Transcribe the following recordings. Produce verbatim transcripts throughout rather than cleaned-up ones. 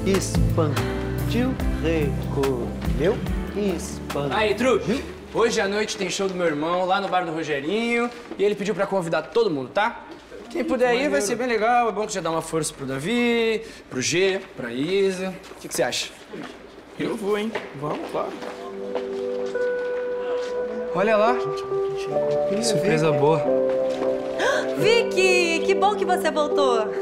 expandiu, recolheu, expandiu. Aí, trupe, hoje à noite tem show do meu irmão lá no bar do Rogerinho e ele pediu pra convidar todo mundo, tá? Quem puder ir vai ser bem legal, é bom que já dá uma força pro Davi, pro G, pra Isa. O que, que você acha? Eu vou, hein? Vamos, claro. Olha lá. Que surpresa boa. Vicky, que bom que você voltou.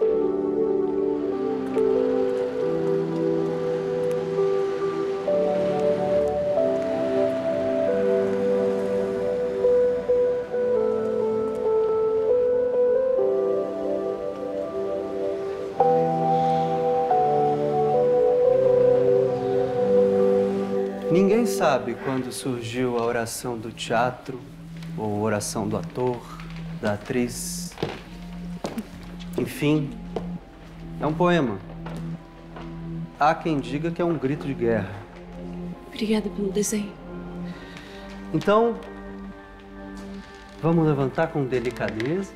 Ninguém sabe quando surgiu a oração do teatro, ou oração do ator, da atriz. Enfim, é um poema. Há quem diga que é um grito de guerra. Obrigada pelo desenho. Então, vamos levantar com delicadeza.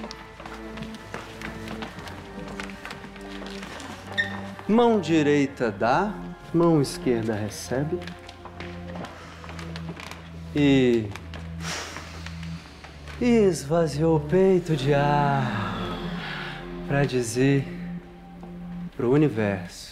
Mão direita dá, mão esquerda recebe. E... e esvaziou o peito de ar para dizer pro universo: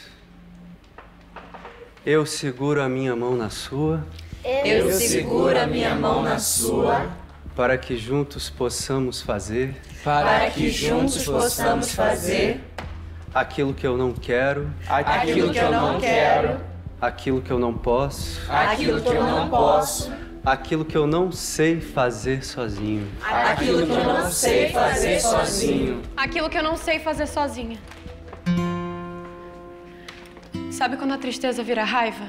eu seguro a minha mão na sua. Eu seguro a minha mão na sua. Para que juntos possamos fazer. Para que juntos possamos fazer. Aquilo que eu não quero. Aquilo que eu não quero. Aquilo que eu não posso. Aquilo que eu não posso. Aquilo que eu não sei fazer sozinho. Aquilo que eu não sei fazer sozinho. Aquilo que eu não sei fazer sozinha. Sabe quando a tristeza vira raiva?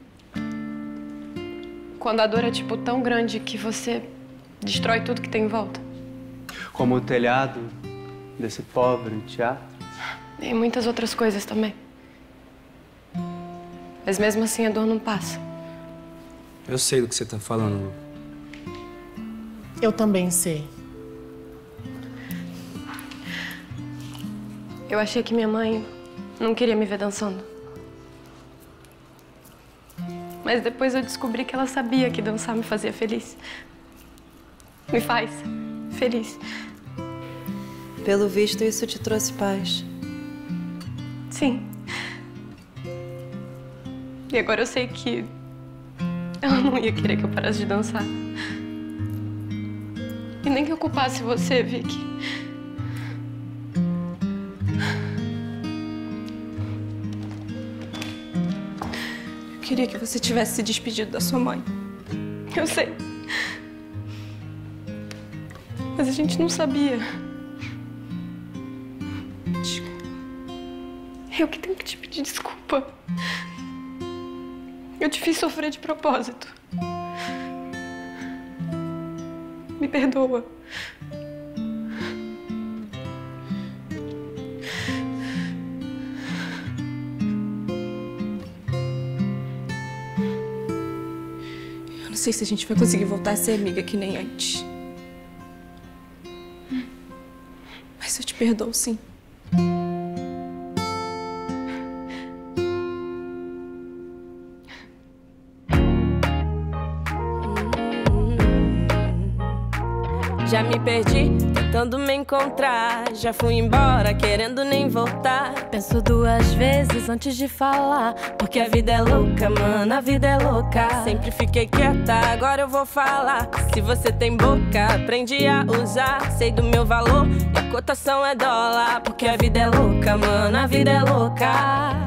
Quando a dor é, tipo, tão grande que você destrói tudo que tem em volta. Como o telhado desse pobre teatro. E muitas outras coisas também. Mas mesmo assim a dor não passa. Eu sei do que você tá falando, Lu. Eu também sei. Eu achei que minha mãe não queria me ver dançando. Mas depois eu descobri que ela sabia que dançar me fazia feliz. Me faz feliz. Pelo visto, isso te trouxe paz. Sim. E agora eu sei que ela não ia querer que eu parasse de dançar. E nem que eu culpasse você, Vicky. Eu queria que você tivesse se despedido da sua mãe. Eu sei. Mas a gente não sabia. Desculpa. Eu que tenho que te pedir desculpa. Eu te fiz sofrer de propósito. Me perdoa. Eu não sei se a gente vai conseguir voltar a ser amiga que nem antes. Mas eu te perdoo, sim. Já me perdi, tentando me encontrar. Já fui embora, querendo nem voltar. Penso duas vezes antes de falar, porque a vida é louca, mano, a vida é louca. Sempre fiquei quieta, agora eu vou falar. Se você tem boca, aprende a usar. Sei do meu valor, e a cotação é dólar. Porque a vida é louca, mano, a vida é louca.